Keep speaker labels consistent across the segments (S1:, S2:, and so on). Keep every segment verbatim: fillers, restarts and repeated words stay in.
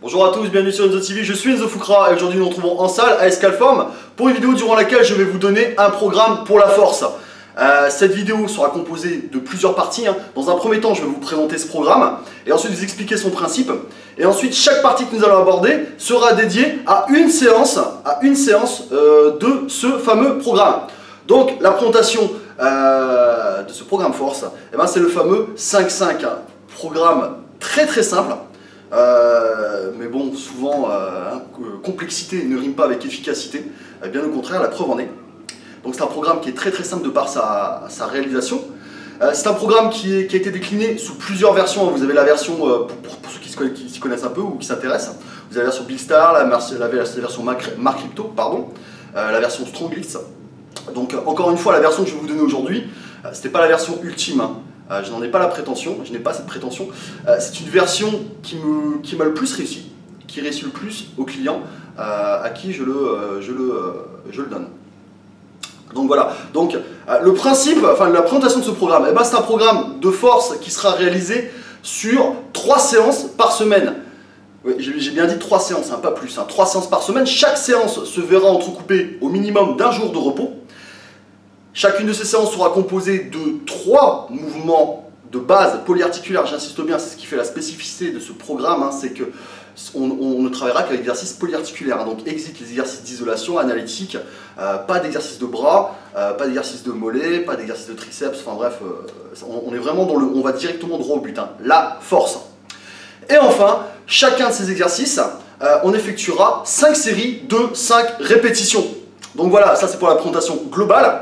S1: Bonjour à tous, bienvenue sur Enzo T V, je suis Enzo Foucra et aujourd'hui nous nous retrouvons en salle à Escalform pour une vidéo durant laquelle je vais vous donner un programme pour la force. Euh, cette vidéo sera composée de plusieurs parties. Hein. Dans un premier temps, je vais vous présenter ce programme et ensuite vous expliquer son principe. Et ensuite, chaque partie que nous allons aborder sera dédiée à une séance, à une séance euh, de ce fameux programme. Donc, la présentation euh, de ce programme force, eh ben, c'est le fameux cinq cinq, hein. Programme très très simple. Euh, mais bon, souvent, euh, hein, complexité ne rime pas avec efficacité, euh, bien au contraire, la preuve en est. Donc c'est un programme qui est très très simple de par sa, sa réalisation. Euh, c'est un programme qui, est, qui a été décliné sous plusieurs versions. Vous avez la version, euh, pour, pour, pour ceux qui s'y qui, qui connaissent un peu ou qui s'intéressent, vous avez la version Billstar, la, la, la version Mark Crypto, pardon, euh, la version Strongix. Donc euh, encore une fois, la version que je vais vous donner aujourd'hui, euh, c'était pas la version ultime, hein. Euh, je n'en ai pas la prétention, je n'ai pas cette prétention. Euh, c'est une version qui me, qui m'a le plus réussi, qui réussit le plus aux clients euh, à qui je le, euh, je, le, euh, je le donne. Donc voilà, donc euh, le principe, enfin la présentation de ce programme, eh ben, c'est un programme de force qui sera réalisé sur trois séances par semaine. Oui, j'ai bien dit trois séances, hein, pas plus, hein, trois séances par semaine. Chaque séance se verra entrecoupée au minimum d'un jour de repos. Chacune de ces séances sera composée de trois mouvements de base polyarticulaires. J'insiste bien, c'est ce qui fait la spécificité de ce programme, hein, c'est que on, on ne travaillera qu'avec l'exercice polyarticulaire. Hein, donc exit les exercices d'isolation analytique, euh, pas d'exercice de bras, euh, pas d'exercice de mollet, pas d'exercice de triceps. Enfin bref, euh, on, on est vraiment dans le, on va directement droit au but. Hein, la force. Et enfin, chacun de ces exercices, euh, on effectuera cinq séries de cinq répétitions. Donc voilà, ça c'est pour la présentation globale.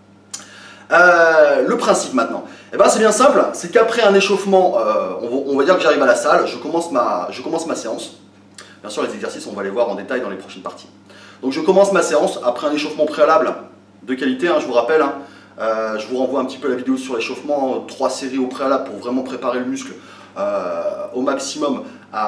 S1: Euh, le principe maintenant, eh ben, c'est bien simple, c'est qu'après un échauffement, euh, on, va, on va dire que j'arrive à la salle, je commence, ma, je commence ma séance. Bien sûr les exercices on va les voir en détail dans les prochaines parties. Donc je commence ma séance après un échauffement préalable de qualité, hein, je vous rappelle, hein, euh, je vous renvoie un petit peu la vidéo sur l'échauffement, trois séries au préalable pour vraiment préparer le muscle euh, au maximum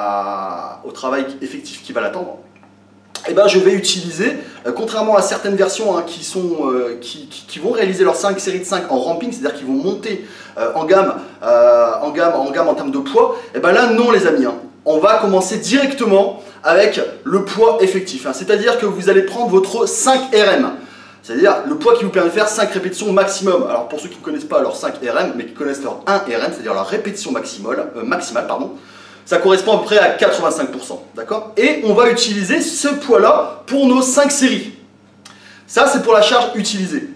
S1: à, au travail effectif qui va l'attendre. Eh ben, je vais utiliser, euh, contrairement à certaines versions hein, qui, sont, euh, qui, qui, qui vont réaliser leurs cinq séries de cinq en ramping, c'est-à-dire qu'ils vont monter euh, en, gamme, euh, en, gamme, en gamme en termes de poids, eh ben là non les amis, hein, on va commencer directement avec le poids effectif, hein, c'est-à-dire que vous allez prendre votre cinq R M, c'est-à-dire le poids qui vous permet de faire cinq répétitions maximum. Alors pour ceux qui ne connaissent pas leur cinq R M, mais qui connaissent leur un R M, c'est-à-dire leur répétition maximale, euh, maximale pardon, ça correspond à peu près à quatre-vingt-cinq pour cent, d'accord? Et on va utiliser ce poids-là pour nos cinq séries. Ça, c'est pour la charge utilisée.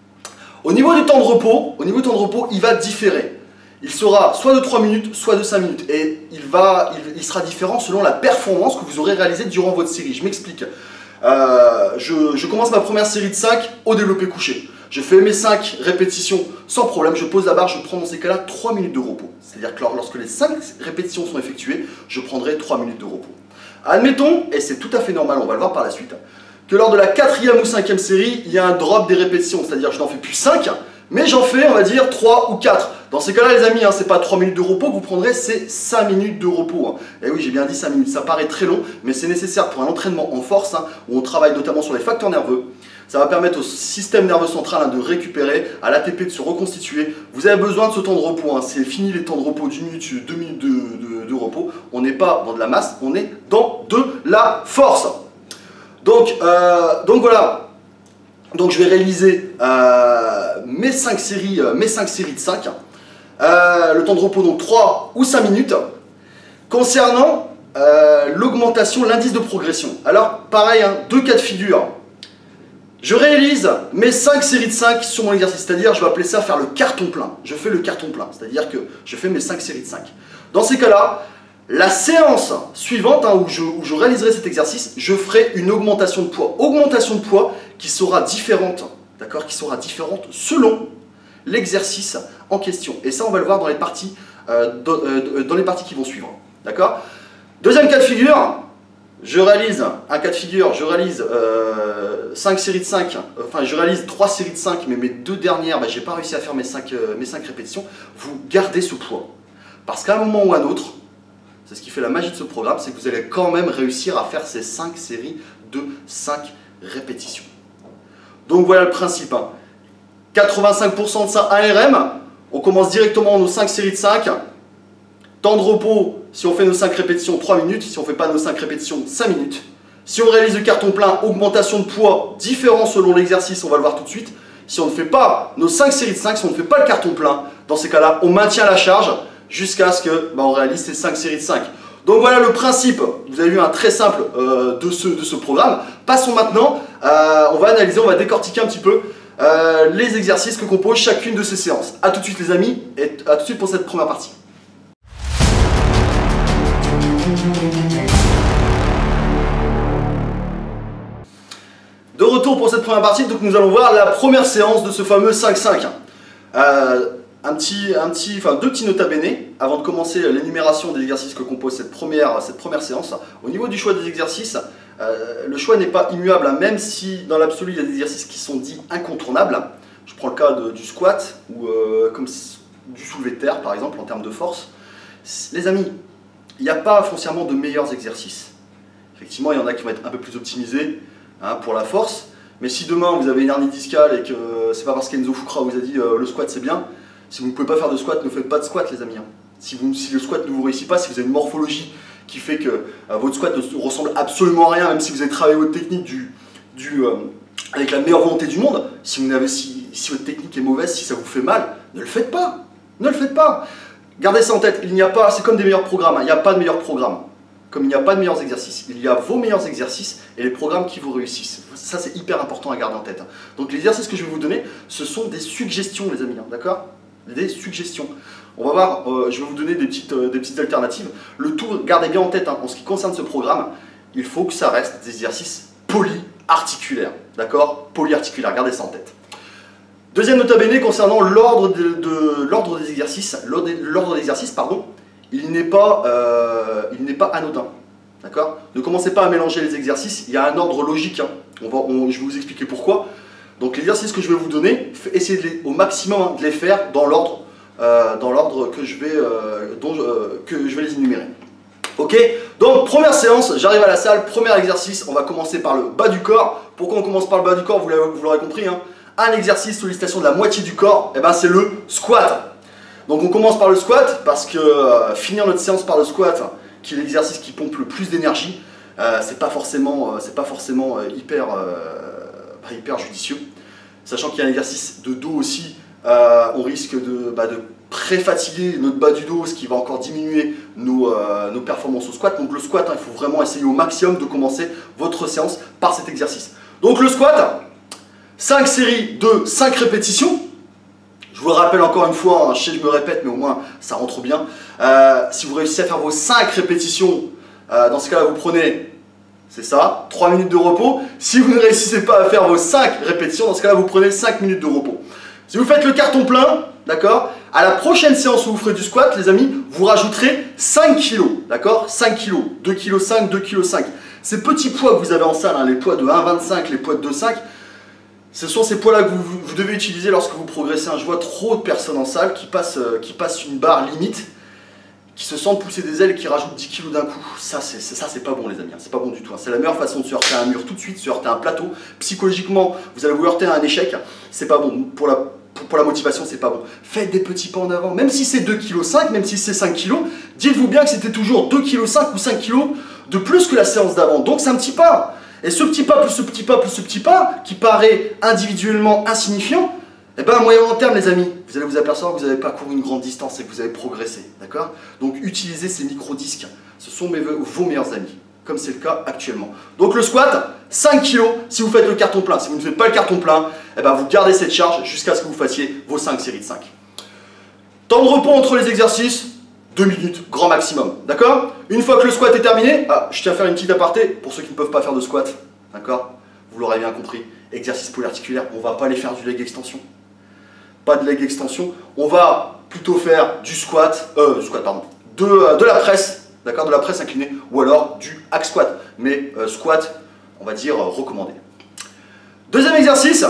S1: Au niveau du temps de repos, au niveau du temps de repos, il va différer. Il sera soit de trois minutes, soit de cinq minutes. Et il, va, il, il sera différent selon la performance que vous aurez réalisée durant votre série. Je m'explique. Euh, je, je commence ma première série de cinq au développé couché. Je fais mes cinq répétitions sans problème, je pose la barre, je prends dans ces cas-là trois minutes de repos. C'est-à-dire que lorsque les cinq répétitions sont effectuées, je prendrai trois minutes de repos. Admettons, et c'est tout à fait normal, on va le voir par la suite, que lors de la quatrième ou cinquième série, il y a un drop des répétitions, c'est-à-dire que je n'en fais plus cinq, mais j'en fais, on va dire, trois ou quatre. Dans ces cas-là, les amis, hein, c'est pas trois minutes de repos que vous prendrez, c'est cinq minutes de repos. Hein. Et oui, j'ai bien dit cinq minutes, ça paraît très long, mais c'est nécessaire pour un entraînement en force, hein, où on travaille notamment sur les facteurs nerveux. Ça va permettre au système nerveux central hein, de récupérer, à l'A T P de se reconstituer. Vous avez besoin de ce temps de repos, hein. C'est fini les temps de repos d'une minute, deux minutes de, de, de repos. On n'est pas dans de la masse, on est dans de la force. Donc, euh, donc voilà. Donc je vais réaliser euh, mes cinq séries, euh, mes cinq séries de cinq. Euh, le temps de repos donc trois ou cinq minutes. Concernant euh, l'augmentation, l'indice de progression. Alors pareil, hein, deux cas de figure. Je réalise mes cinq séries de cinq sur mon exercice, c'est-à-dire je vais appeler ça faire le carton plein. Je fais le carton plein, c'est-à-dire que je fais mes cinq séries de cinq. Dans ces cas-là, la séance suivante hein, où, je, où je réaliserai cet exercice, je ferai une augmentation de poids. Augmentation de poids qui sera différente, d'accord, qui sera différente selon l'exercice en question. Et ça, on va le voir dans les parties, euh, dans, euh, dans les parties qui vont suivre, d'accord. Deuxième cas de figure. Je réalise un cas de figure, je réalise euh, cinq séries de cinq, enfin je réalise trois séries de cinq, mais mes deux dernières, bah, j'ai pas réussi à faire mes cinq, euh, mes cinq répétitions. Vous gardez ce poids. Parce qu'à un moment ou à un autre, c'est ce qui fait la magie de ce programme, c'est que vous allez quand même réussir à faire ces cinq séries de cinq répétitions. Donc voilà le principe. Hein. quatre-vingt-cinq pour cent de ça un R M, on commence directement nos cinq séries de cinq. Temps de repos, si on fait nos cinq répétitions, trois minutes. Si on ne fait pas nos cinq répétitions, cinq minutes. Si on réalise le carton plein, augmentation de poids différent selon l'exercice, on va le voir tout de suite. Si on ne fait pas nos cinq séries de cinq, si on ne fait pas le carton plein, dans ces cas-là, on maintient la charge jusqu'à ce que bah, on réalise ces cinq séries de cinq. Donc voilà le principe, vous avez vu un très simple euh, de, ce, de ce programme. Passons maintenant, euh, on va analyser, on va décortiquer un petit peu euh, les exercices que compose chacune de ces séances. A tout de suite les amis, et à tout de suite pour cette première partie. De retour pour cette première partie, donc nous allons voir la première séance de ce fameux cinq cinq. Euh, un petit, un petit, enfin deux petits nota bene avant de commencer l'énumération des exercices que compose cette première, cette première séance. Au niveau du choix des exercices, euh, le choix n'est pas immuable, hein, même si dans l'absolu il y a des exercices qui sont dits incontournables. Je prends le cas de, du squat ou euh, comme du soulevé de terre par exemple en termes de force. Les amis, il n'y a pas foncièrement de meilleurs exercices. Effectivement, il y en a qui vont être un peu plus optimisés hein, pour la force. Mais si demain vous avez une hernie discale et que euh, c'est pas parce qu'Enzo Fukra vous a dit euh, le squat c'est bien, si vous ne pouvez pas faire de squat, ne faites pas de squat les amis. Hein. Si, vous, si le squat ne vous réussit pas, si vous avez une morphologie qui fait que euh, votre squat ne ressemble absolument à rien, même si vous avez travaillé votre technique du, du, euh, avec la meilleure volonté du monde, si, vous avez, si, si votre technique est mauvaise, si ça vous fait mal, ne le faites pas. Ne le faites pas. Gardez ça en tête, il n'y a pas, c'est comme des meilleurs programmes, hein. Il n'y a pas de meilleurs programmes. Comme il n'y a pas de meilleurs exercices, il y a vos meilleurs exercices et les programmes qui vous réussissent. Ça, c'est hyper important à garder en tête. Donc, les exercices que je vais vous donner, ce sont des suggestions, les amis, d'accord? Des suggestions. On va voir, euh, je vais vous donner des petites, euh, des petites alternatives. Le tout, gardez bien en tête, hein, en ce qui concerne ce programme, il faut que ça reste des exercices polyarticulaires, d'accord? Polyarticulaires, gardez ça en tête. Deuxième nota bene concernant l'ordre de, de, l'ordre des exercices, l'ordre des exercices, pardon. Il n'est pas, euh, il n'est pas anodin, d'accord? Ne commencez pas à mélanger les exercices, il y a un ordre logique, hein. on va, on, je vais vous expliquer pourquoi. Donc les exercices que je vais vous donner, essayez de les, au maximum hein, de les faire dans l'ordre euh, dans l'ordre que, je vais, euh, dont, euh, que je vais les énumérer. Ok? Donc première séance, j'arrive à la salle, premier exercice, on va commencer par le bas du corps. Pourquoi on commence par le bas du corps? Vous l'aurez compris, hein. Un exercice sollicitation de la moitié du corps, et ben c'est le squat. Donc on commence par le squat parce que euh, finir notre séance par le squat, qui est l'exercice qui pompe le plus d'énergie, euh, c'est pas forcément, euh, c'est pas forcément euh, hyper, euh, pas hyper judicieux. Sachant qu'il y a un exercice de dos aussi, euh, on risque de, bah, de pré-fatiguer notre bas du dos, ce qui va encore diminuer nos, euh, nos performances au squat. Donc le squat, hein, il faut vraiment essayer au maximum de commencer votre séance par cet exercice. Donc le squat, cinq séries de cinq répétitions. Je vous le rappelle encore une fois, hein, je sais que je me répète, mais au moins ça rentre bien. Euh, si vous réussissez à faire vos cinq répétitions, euh, dans ce cas-là, vous prenez, c'est ça, trois minutes de repos. Si vous ne réussissez pas à faire vos cinq répétitions, dans ce cas-là, vous prenez cinq minutes de repos. Si vous faites le carton plein, d'accord, à la prochaine séance où vous ferez du squat, les amis, vous rajouterez cinq kilos, d'accord, cinq kilos, deux virgule cinq kilos, deux virgule cinq kilos. Ces petits poids que vous avez en salle, hein, les poids de un virgule vingt-cinq, les poids de deux virgule cinq, ce sont ces poids-là que vous, vous devez utiliser lorsque vous progressez. Je vois trop de personnes en salle qui passent, euh, qui passent une barre limite, qui se sentent pousser des ailes, qui rajoutent dix kilos d'un coup. Ça, c'est ça, c'est pas bon, les amis. C'est pas bon du tout. C'est la meilleure façon de se heurter à un mur tout de suite, se heurter à un plateau. Psychologiquement, vous allez vous heurter à un échec. C'est pas bon. Pour la, pour, pour la motivation, c'est pas bon. Faites des petits pas en avant. Même si c'est deux virgule cinq kilos, même si c'est cinq kilos, dites-vous bien que c'était toujours deux virgule cinq kilos ou cinq kilos de plus que la séance d'avant. Donc, c'est un petit pas. Et ce petit pas, plus ce petit pas, plus ce petit pas, qui paraît individuellement insignifiant, eh bien à moyen long terme les amis, vous allez vous apercevoir que vous n'avez pas couru une grande distance et que vous avez progressé, d'accord? Donc utilisez ces micro-disques, ce sont mes, vos meilleurs amis, comme c'est le cas actuellement. Donc le squat, cinq kilos si vous faites le carton plein. Si vous ne faites pas le carton plein, eh bien vous gardez cette charge jusqu'à ce que vous fassiez vos cinq séries de cinq. Temps de repos entre les exercices, deux minutes, grand maximum, d'accord? Une fois que le squat est terminé, ah, je tiens à faire une petite aparté pour ceux qui ne peuvent pas faire de squat, d'accord? Vous l'aurez bien compris, exercice polyarticulaire, on ne va pas aller faire du leg extension. Pas de leg extension, on va plutôt faire du squat, euh, du squat, pardon, de, euh, de la presse, d'accord? De la presse inclinée, ou alors du hack squat, mais euh, squat, on va dire, euh, recommandé. Deuxième exercice,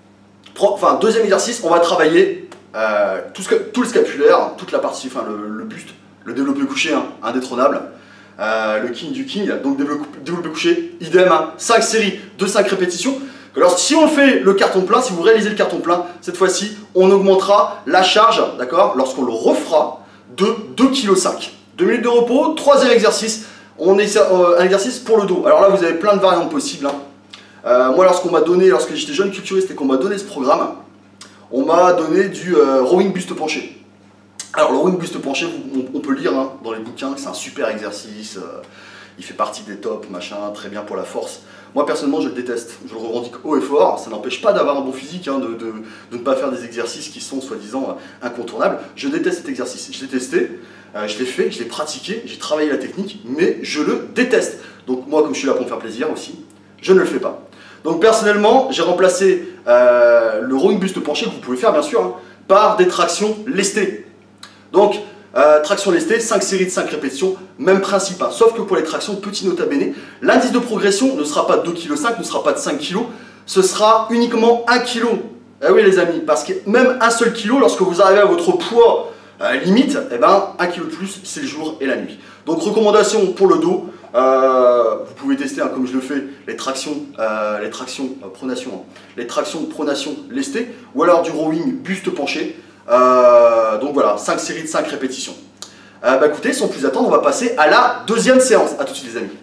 S1: enfin, deuxième exercice, on va travailler Euh, tout, ce, tout le scapulaire, toute la partie, enfin le, le buste, le développé couché, hein, indétrônable, euh, le king du king, donc développé, développé couché, idem, hein, cinq séries de cinq répétitions. Alors si on fait le carton plein, si vous réalisez le carton plein, cette fois-ci, on augmentera la charge, d'accord, lorsqu'on le refera, de deux virgule cinq kilos. deux minutes de repos, troisième exercice, on est euh, un exercice pour le dos. Alors là, vous avez plein de variantes possibles. Hein. Euh, moi, lorsqu'on m'a donné, lorsque j'étais jeune culturiste et qu'on m'a donné ce programme, on m'a donné du euh, rowing buste penché. Alors le rowing buste penché, on, on peut lire hein, dans les bouquins, c'est un super exercice, euh, il fait partie des tops, machin, très bien pour la force. Moi personnellement je le déteste, je le revendique haut et fort, ça n'empêche pas d'avoir un bon physique, hein, de, de, de ne pas faire des exercices qui sont soi-disant euh, incontournables. Je déteste cet exercice, je l'ai testé, euh, je l'ai fait, je l'ai pratiqué, j'ai travaillé la technique, mais je le déteste. Donc moi comme je suis là pour me faire plaisir aussi, je ne le fais pas. Donc personnellement j'ai remplacé euh, le rowing buste penché, que vous pouvez faire bien sûr, hein, par des tractions lestées. Donc, euh, traction lestée, cinq séries de cinq répétitions, même principe, hein, sauf que pour les tractions, petit nota bene, l'indice de progression ne sera pas de deux virgule cinq kilos, ne sera pas de cinq kilos, ce sera uniquement un kilo. Eh oui les amis, parce que même un seul kilo, lorsque vous arrivez à votre poids euh, limite, eh ben, un kilo de plus, c'est le jour et la nuit. Donc recommandation pour le dos, euh, vous pouvez tester, hein, comme je le fais, les tractions, euh, les tractions euh, pronation, hein, les tractions pronation lestées, ou alors du rowing buste penché. Euh, donc voilà, cinq séries de cinq répétitions. Euh, bah écoutez, sans plus attendre, on va passer à la deuxième séance. A tout de suite les amis.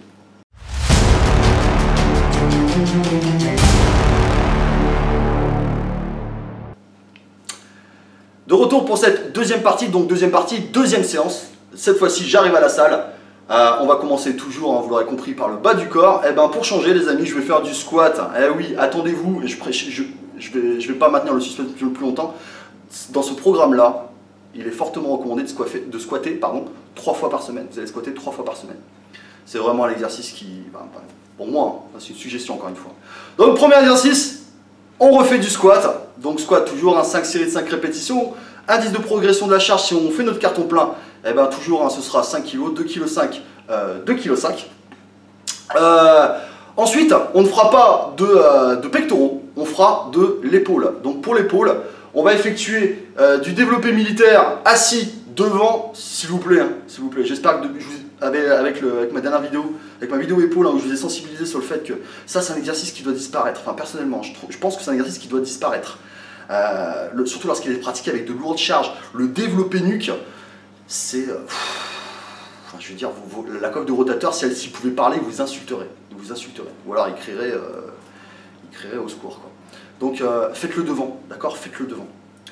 S1: De retour pour cette deuxième partie, donc deuxième partie, deuxième séance. Cette fois-ci, j'arrive à la salle. Euh, on va commencer toujours, hein, vous l'aurez compris, par le bas du corps. Et ben pour changer les amis, je vais faire du squat. Eh oui, attendez-vous, je, je, je, vais, je vais pas maintenir le suspense plus, plus longtemps. Dans ce programme-là, il est fortement recommandé de squatter, de squatter pardon, trois fois par semaine. Vous allez squatter trois fois par semaine. C'est vraiment un exercice qui, ben, pour moi, hein, c'est une suggestion encore une fois. Donc, premier exercice, on refait du squat. Donc, squat toujours, hein, cinq séries de cinq répétitions. Indice de progression de la charge, si on fait notre carton plein, eh ben, toujours, hein, ce sera cinq kilos, deux virgule cinq kilos, euh, deux virgule cinq kilos. Euh, ensuite, on ne fera pas de, euh, de pectoraux, on fera de l'épaule. Donc, pour l'épaule, on va effectuer euh, du développé militaire assis devant, s'il vous plaît, hein, s'il vous plaît. J'espère que de, je vous, avec, avec, le, avec ma dernière vidéo, avec ma vidéo épaule, hein, où je vous ai sensibilisé sur le fait que ça, c'est un exercice qui doit disparaître. Enfin, personnellement, je, trouve, je pense que c'est un exercice qui doit disparaître. Euh, le, surtout lorsqu'il est pratiqué avec de lourdes charges. Le développé nuque, c'est... Euh, enfin, je veux dire, vous, vous, la coque de rotateur, si elle s'y pouvait parler, vous insulterait. Vous insulterait. Ou alors, il crierait, euh, il crierait au secours, quoi. Donc euh, faites-le devant, d'accord? Faites-le devant.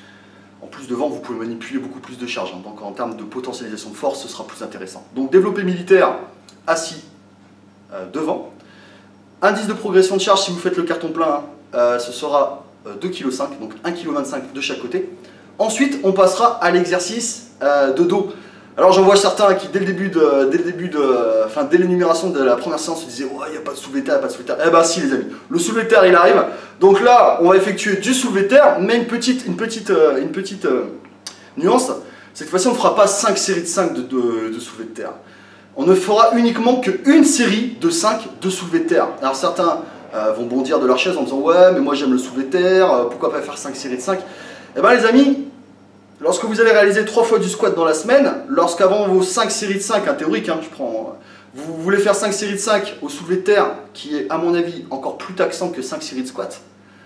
S1: En plus devant, vous pouvez manipuler beaucoup plus de charges, hein, donc en termes de potentialisation de force, ce sera plus intéressant. Donc développé militaire, assis euh, devant. Indice de progression de charge, si vous faites le carton plein, hein, euh, ce sera euh, deux virgule cinq kilos, donc un virgule vingt-cinq kilos de chaque côté. Ensuite, on passera à l'exercice euh, de dos. Alors j'en vois certains qui dès le début de, dès le début de, enfin dès l'énumération de la première séance se disaient ouais, il n'y a pas de soulevé de terre, il n'y a pas de soulevé de terre. Eh ben si les amis, le soulevé de terre il arrive. Donc là on va effectuer du soulevé de terre, mais une petite, une petite, euh, une petite euh, nuance. Cette fois-ci on ne fera pas cinq séries de cinq de, de, de soulevé de terre. On ne fera uniquement qu'une série de cinq de soulevé de terre. Alors certains euh, vont bondir de leur chaise en disant ouais mais moi j'aime le soulevé de terre, euh, pourquoi pas faire cinq séries de cinq. Eh ben les amis, lorsque vous allez réaliser trois fois du squat dans la semaine, lorsqu'avant vos cinq séries de cinq, hein, théorique, hein, je prends, vous voulez faire cinq séries de cinq au soulevé de terre, qui est à mon avis encore plus taxant que cinq séries de squat.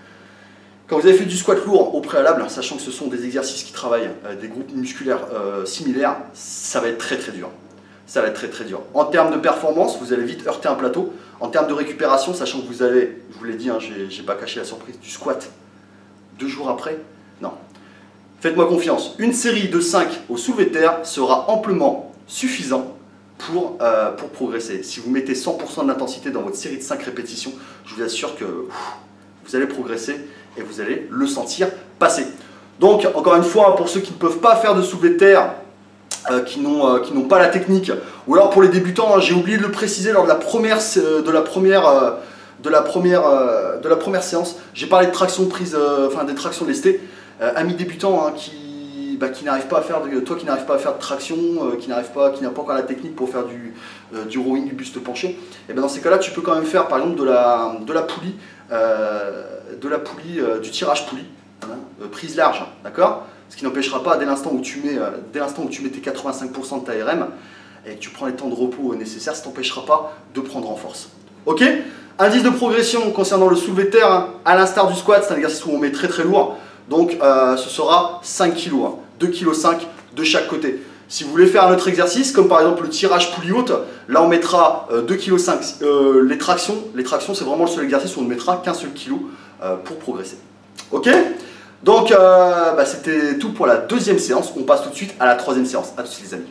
S1: Quand vous avez fait du squat lourd au préalable, sachant que ce sont des exercices qui travaillent euh, des groupes musculaires euh, similaires, ça va être très très dur. Ça va être très très dur. En termes de performance, vous allez vite heurter un plateau. En termes de récupération, sachant que vous avez, je vous l'ai dit, hein, j'ai pas caché la surprise, du squat deux jours après, non. Faites-moi confiance, une série de cinq au soulevé de terre sera amplement suffisant pour, euh, pour progresser. Si vous mettez cent pour cent de l'intensité dans votre série de cinq répétitions, je vous assure que ouf, vous allez progresser et vous allez le sentir passer. Donc, encore une fois, pour ceux qui ne peuvent pas faire de soulevé de terre, euh, qui n'ont euh, qui n'ont pas la technique, ou alors pour les débutants, hein, j'ai oublié de le préciser lors de la première, de la première, euh, de la première, euh, de la première séance, j'ai parlé de traction prise, euh, enfin des tractions lestées. Euh, amis débutants hein, qui, bah, qui n'arrivent pas à faire de, toi qui n'arrives pas à faire de traction, euh, qui n'arrive pas, qui n'a pas encore la technique pour faire du, euh, du rowing, du buste penché, et ben dans ces cas-là, tu peux quand même faire par exemple de la, de la poulie, euh, de la poulie, euh, du tirage poulie, hein, euh, prise large, d'accord? Ce qui n'empêchera pas dès l'instant où tu mets, euh, dès l'instant où tu mets tes quatre-vingt-cinq pour cent de ta R M et que tu prends les temps de repos nécessaires, ça t'empêchera pas de prendre en force. Ok? Indice de progression concernant le soulevé de terre, hein, à l'instar du squat, c'est un exercice où on met très très lourd. Donc euh, ce sera cinq kilos, hein, deux virgule cinq kilos de chaque côté. Si vous voulez faire un autre exercice, comme par exemple le tirage poulie haute, là on mettra euh, deux virgule cinq kilos. Euh, les tractions, les tractions c'est vraiment le seul exercice où on ne mettra qu'un seul kilo euh, pour progresser. Ok? Donc euh, bah, c'était tout pour la deuxième séance. On passe tout de suite à la troisième séance. A tout de suite les amis.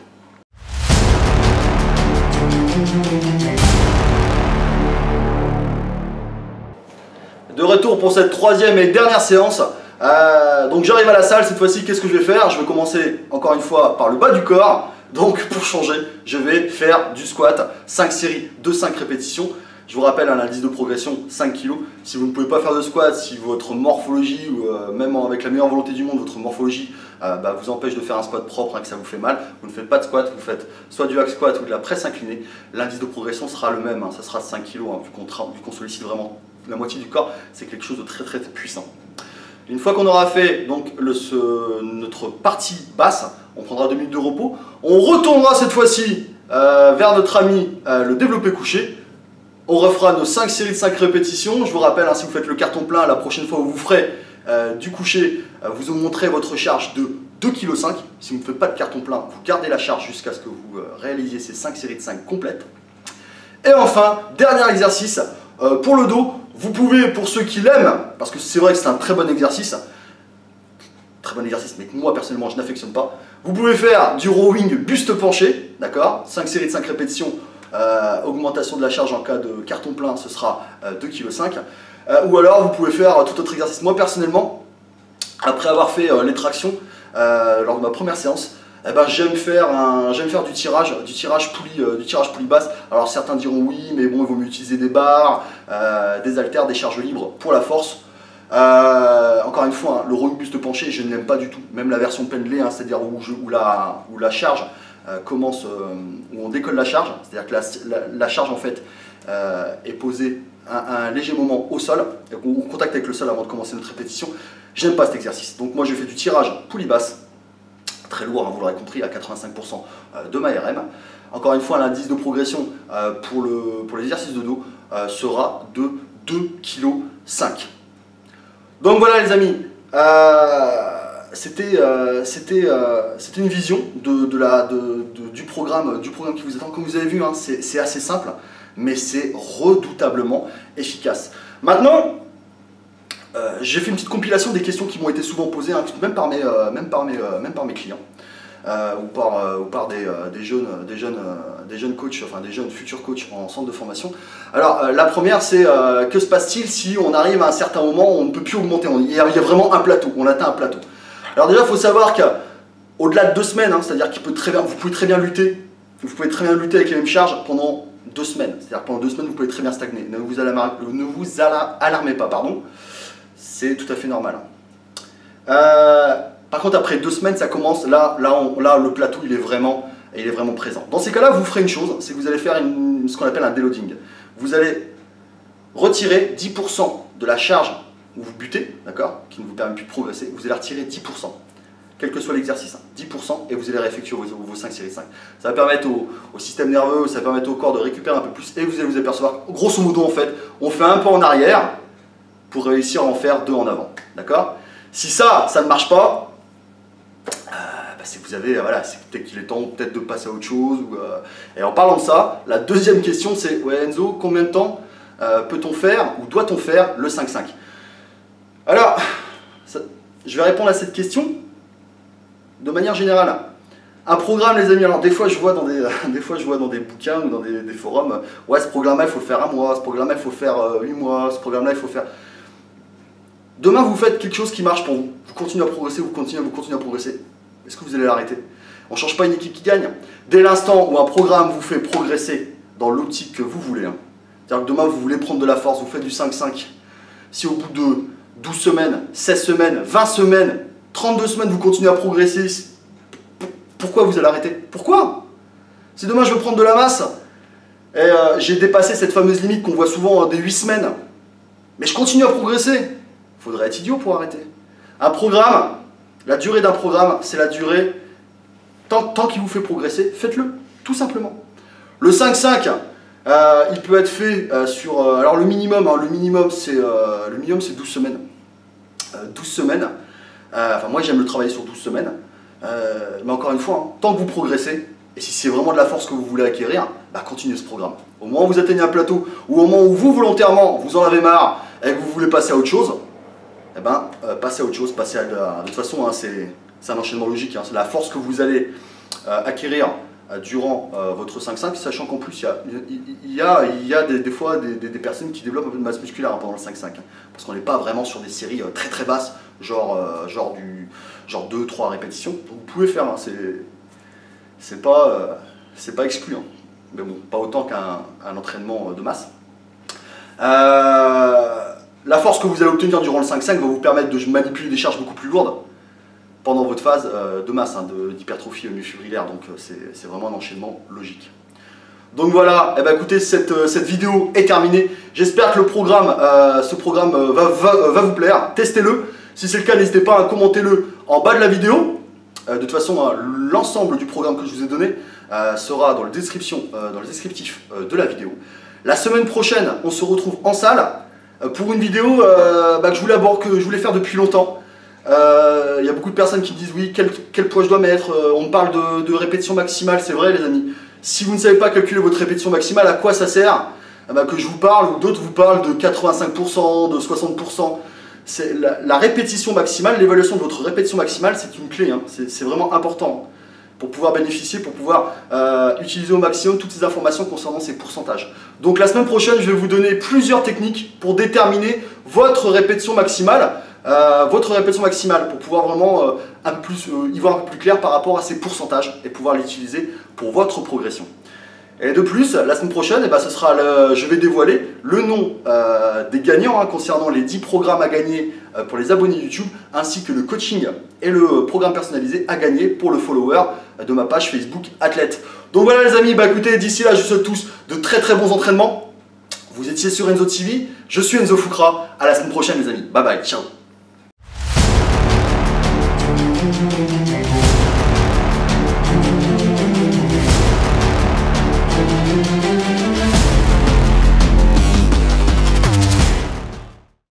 S1: De retour pour cette troisième et dernière séance. Euh, donc j'arrive à la salle, cette fois-ci qu'est-ce que je vais faire? Je vais commencer encore une fois par le bas du corps. Donc pour changer, je vais faire du squat, cinq séries de cinq répétitions. Je vous rappelle un indice de progression cinq kilos. Si vous ne pouvez pas faire de squat, si votre morphologie, ou euh, même avec la meilleure volonté du monde, votre morphologie euh, bah, vous empêche de faire un squat propre, hein, que ça vous fait mal, vous ne faites pas de squat, vous faites soit du hack squat ou de la presse inclinée, l'indice de progression sera le même, hein, ça sera cinq kilos, hein, vu qu'on qu'on sollicite vraiment la moitié du corps, c'est quelque chose de très très puissant. Une fois qu'on aura fait donc, le, ce, notre partie basse, on prendra deux minutes de repos, on retournera cette fois-ci euh, vers notre ami euh, le développé couché. On refera nos cinq séries de cinq répétitions. Je vous rappelle, hein, si vous faites le carton plein, la prochaine fois où vous ferez euh, du couché, euh, vous augmenterez votre charge de deux virgule cinq kilos. Si vous ne faites pas de carton plein, vous gardez la charge jusqu'à ce que vous euh, réalisiez ces cinq séries de cinq complètes. Et enfin, dernier exercice, euh, pour le dos, vous pouvez, pour ceux qui l'aiment, parce que c'est vrai que c'est un très bon exercice, très bon exercice, mais que moi personnellement je n'affectionne pas, vous pouvez faire du rowing buste penché, d'accord, cinq séries de cinq répétitions. Euh, augmentation de la charge en cas de carton plein, ce sera euh, deux virgule cinq kilos. Euh, ou alors vous pouvez faire euh, tout autre exercice. Moi personnellement, après avoir fait euh, les tractions euh, lors de ma première séance, eh ben, j'aime faire, un, j'aime faire du tirage, du tirage poulie, euh, du tirage poulie basse. Alors certains diront oui, mais bon, il vaut mieux utiliser des barres, euh, des haltères, des charges libres pour la force. Euh, encore une fois, hein, le rowing buste penché, je ne l'aime pas du tout. Même la version pendlée, hein, c'est-à-dire où, où, la, où la charge Euh, commence, euh, où on décolle la charge, c'est-à-dire que la, la, la charge en fait euh, est posée un, un léger moment au sol, on contact avec le sol avant de commencer notre répétition. J'aime pas cet exercice, donc moi je fais du tirage poulie basse, très lourd, hein, vous l'aurez compris, à quatre-vingt-cinq pour cent de ma R M. Encore une fois, l'indice de progression euh, pour, le, pour les exercices de dos euh, sera de deux virgule cinq kilos. Donc voilà les amis, euh, c'était euh, euh, une vision de, de la, de, de, du, programme, du programme qui vous attend. Comme vous avez vu, hein, c'est assez simple, mais c'est redoutablement efficace. Maintenant, euh, j'ai fait une petite compilation des questions qui m'ont été souvent posées, hein, même, par mes, euh, même, par mes, euh, même par mes clients, euh, ou par, euh, ou par des, euh, des, jeunes, des, jeunes, euh, des jeunes coachs, enfin des jeunes futurs coachs en centre de formation. Alors, euh, la première, c'est euh, que se passe-t-il si on arrive à un certain moment où on ne peut plus augmenter? Il y a, il y a vraiment un plateau, on atteint un plateau. Alors déjà, il faut savoir qu'au-delà de deux semaines, hein, c'est-à-dire qu'il peut très bien, vous pouvez très bien lutter, vous pouvez très bien lutter avec les mêmes charges pendant deux semaines. C'est-à-dire pendant deux semaines, vous pouvez très bien stagner. Ne vous alarmez, ne vous alarmez pas, pardon. C'est tout à fait normal. Euh, par contre, après deux semaines, ça commence. Là, là, on, là, le plateau, il est vraiment, il est vraiment présent. Dans ces cas-là, vous ferez une chose, c'est que vous allez faire une, ce qu'on appelle un déloading. Vous allez retirer dix pour cent de la charge où vous butez, d'accord, qui ne vous permet plus de progresser, vous allez retirer dix pour cent, quel que soit l'exercice, hein, dix pour cent, et vous allez réeffectuer vos, vos cinq séries cinq. Ça va permettre au, au système nerveux, ça va permettre au corps de récupérer un peu plus, et vous allez vous apercevoir, grosso modo en fait, on fait un pas en arrière pour réussir à en faire deux en avant, d'accord. Si ça, ça ne marche pas, euh, bah c'est que vous avez, voilà, c'est peut-être qu'il est temps peut-être de passer à autre chose. Ou, euh, et en parlant de ça, la deuxième question c'est, ouais Enzo, combien de temps euh, peut-on faire, ou doit-on faire le cinq cinq? Alors, ça, je vais répondre à cette question de manière générale. Un programme, les amis, alors des fois je vois dans des, des, fois, je vois dans des bouquins ou dans des, des forums, ouais, ce programme-là, il faut le faire un mois, ce programme-là, il faut le faire euh, huit mois, ce programme-là, il faut le faire... Demain, vous faites quelque chose qui marche pour vous. Vous continuez à progresser, vous continuez, vous continuez à progresser. Est-ce que vous allez l'arrêter? On ne change pas une équipe qui gagne. Dès l'instant où un programme vous fait progresser dans l'optique que vous voulez, hein, c'est-à-dire que demain, vous voulez prendre de la force, vous faites du cinq cinq, si au bout de douze semaines, seize semaines, vingt semaines, trente-deux semaines, vous continuez à progresser, pourquoi vous allez arrêter? Pourquoi? Si demain je veux prendre de la masse, et euh, j'ai dépassé cette fameuse limite qu'on voit souvent euh, des huit semaines, mais je continue à progresser, il faudrait être idiot pour arrêter. Un programme, la durée d'un programme, c'est la durée, tant, tant qu'il vous fait progresser, faites-le, tout simplement. Le cinq cinq, euh, il peut être fait euh, sur, euh, alors le minimum, hein, le minimum c'est euh, douze semaines. Euh, douze semaines, euh, enfin moi j'aime le travailler sur douze semaines. Euh, mais encore une fois, hein, tant que vous progressez, et si c'est vraiment de la force que vous voulez acquérir, bah continuez ce programme. Au moment où vous atteignez un plateau, ou au moment où vous, volontairement, vous en avez marre et que vous voulez passer à autre chose, eh ben, euh, passez à autre chose, passez à... De toute façon, hein, c'est un enchaînement logique, hein, c'est la force que vous allez euh, acquérir euh, durant euh, votre cinq cinq, sachant qu'en plus, il y a, il y a, il y a des, des fois des, des, des personnes qui développent un peu de masse musculaire hein, pendant le cinq cinq, hein, parce qu'on n'est pas vraiment sur des séries euh, très très basses, genre, euh, genre, du, genre deux trois répétitions, donc vous pouvez faire, hein, c'est pas, euh, c'est pas exclu, hein. Mais bon, pas autant qu'un un entraînement de masse. Euh, la force que vous allez obtenir durant le cinq cinq va vous permettre de manipuler des charges beaucoup plus lourdes pendant votre phase euh, de masse, hein, d'hypertrophie myofibrillaire, donc euh, c'est vraiment un enchaînement logique. Donc voilà, eh ben, écoutez, cette, euh, cette vidéo est terminée. J'espère que le programme, euh, ce programme euh, va, va, va vous plaire. Testez-le. Si c'est le cas, n'hésitez pas à commenter-le en bas de la vidéo. Euh, de toute façon, hein, l'ensemble du programme que je vous ai donné euh, sera dans le, description, euh, dans le descriptif euh, de la vidéo. La semaine prochaine, on se retrouve en salle euh, pour une vidéo euh, bah, que, je voulais aborder, que je voulais faire depuis longtemps. Il euh, y a beaucoup de personnes qui me disent oui, quel, quel poids je dois mettre, euh, on me parle de, de répétition maximale, c'est vrai les amis. Si vous ne savez pas calculer votre répétition maximale, à quoi ça sert? eh ben, Que je vous parle ou d'autres vous parlent de quatre-vingt-cinq pour cent, de soixante pour cent. La, la répétition maximale, l'évaluation de votre répétition maximale, c'est une clé, hein. C'est vraiment important pour pouvoir bénéficier, pour pouvoir euh, utiliser au maximum toutes ces informations concernant ces pourcentages. Donc la semaine prochaine, je vais vous donner plusieurs techniques pour déterminer votre répétition maximale, euh, votre répétition maximale pour pouvoir vraiment euh, un peu plus, euh, y voir un peu plus clair par rapport à ces pourcentages et pouvoir l'utiliser pour votre progression. Et de plus, la semaine prochaine, eh ben, ce sera le, je vais dévoiler le nom euh, des gagnants hein, concernant les dix programmes à gagner euh, pour les abonnés YouTube, ainsi que le coaching et le programme personnalisé à gagner pour le follower de ma page Facebook Athlète. Donc voilà les amis, bah, écoutez, d'ici là, je vous souhaite tous de très très bons entraînements. Vous étiez sur Enzo T V, je suis Enzo Foucra, à la semaine prochaine les amis, bye bye, ciao.